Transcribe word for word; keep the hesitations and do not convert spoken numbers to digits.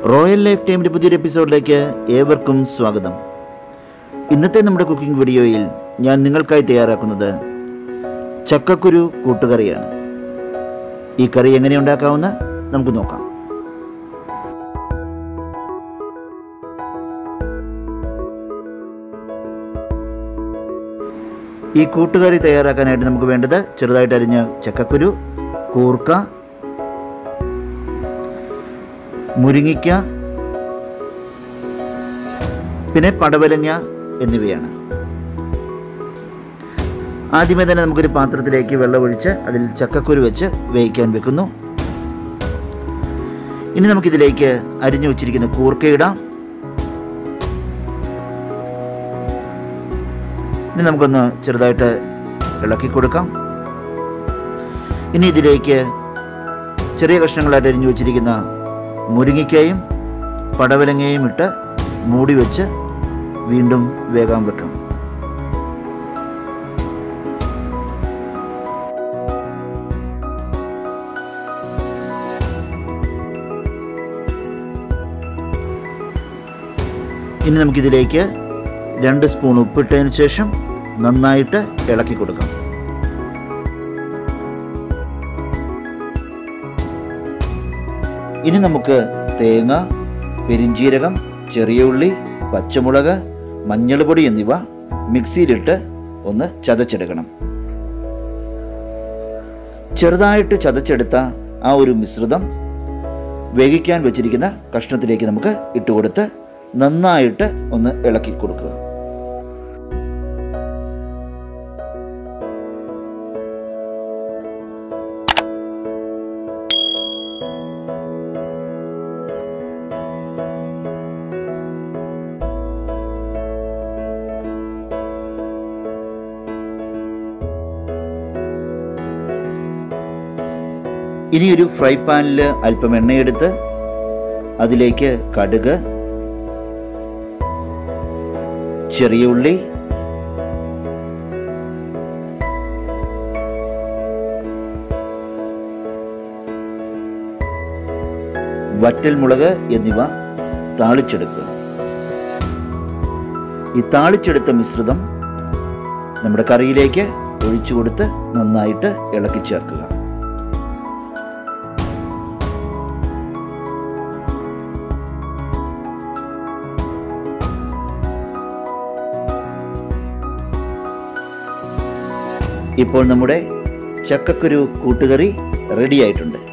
Royal life ടൈമിൻ്റെ പുതിയൊരു എപ്പിസോഡിലേക്ക് ഏവർക്കും സ്വാഗതം. ഇന്നത്തെ നമ്മുടെ കുക്കിംഗ് വീഡിയോയിൽ ഞാൻ നിങ്ങൾക്കായി തയ്യാറാക്കുന്നത് ചക്കക്കുരു കൂട്ടുകറിയാണ്. ഈ കറി എങ്ങനെ ഉണ്ടാക്കാമെന്ന് നമുക്ക് നോക്കാം. ഈ കൂട്ടുകറി തയ്യാറാക്കാനായിട്ട് നമുക്ക് വേണ്ടത് ചെറുതായിട്ട് അരിഞ്ഞ ചക്കക്കുരു, കൂർക്ക, മുരിങ്ങിക്ക, പിന്നെ പടവലങ്ങ എന്നിവയാണ്. ആദ്യമേ തന്നെ നമുക്കൊരു പാത്രത്തിലേക്ക് വെള്ളമൊഴിച്ച് അതിൽ ചക്കക്കുരു വെച്ച് വേവിക്കാൻ വെക്കുന്നു. ഇനി നമുക്കിതിലേക്ക് അരിഞ്ഞു വച്ചിരിക്കുന്ന കൂർക്ക ഇടാം. ഇനി നമുക്കൊന്ന് ചെറുതായിട്ട് ഇളക്കി കൊടുക്കാം. ഇനി ഇതിലേക്ക് ചെറിയ കഷ്ണങ്ങളായിട്ട് അരിഞ്ഞു വച്ചിരിക്കുന്ന മുരിങ്ങയ്ക്കയും പടവലങ്ങയും ഇട്ട് മൂടി വെച്ച് വീണ്ടും വേഗം വെക്കാം. ഇനി നമുക്കിതിലേക്ക് രണ്ട് സ്പൂൺ ഉപ്പിട്ടതിന് ശേഷം നന്നായിട്ട് ഇളക്കി കൊടുക്കാം. ഇനി നമുക്ക് തേങ്ങ, പെരിഞ്ചീരകം, ചെറിയ ഉള്ളി, പച്ചമുളക്, മഞ്ഞൾപ്പൊടി എന്നിവ മിക്സിയിലിട്ട് ഒന്ന് ചതച്ചെടുക്കണം. ചെറുതായിട്ട് ചതച്ചെടുത്ത ആ ഒരു മിശ്രിതം വേവിക്കാൻ വെച്ചിരിക്കുന്ന കഷ്ണത്തിലേക്ക് നമുക്ക് ഇട്ടുകൊടുത്ത് നന്നായിട്ട് ഒന്ന് ഇളക്കി കൊടുക്കുക. ഇനി ഒരു ഫ്രൈ പാനിൽ അല്പം എണ്ണയെടുത്ത് അതിലേക്ക് കടുക്, ചെറിയ ഉള്ളി, വറ്റൽമുളക് എന്നിവ താളിച്ചെടുക്കുക. ഈ താളിച്ചെടുത്ത മിശ്രിതം നമ്മുടെ കറിയിലേക്ക് ഒഴിച്ചു കൊടുത്ത് നന്നായിട്ട് ഇളക്കി ചേർക്കുക. ഇപ്പോൾ നമ്മുടെ ചക്കക്കുരു കൂട്ടുകറി റെഡി ആയിട്ടുണ്ട്.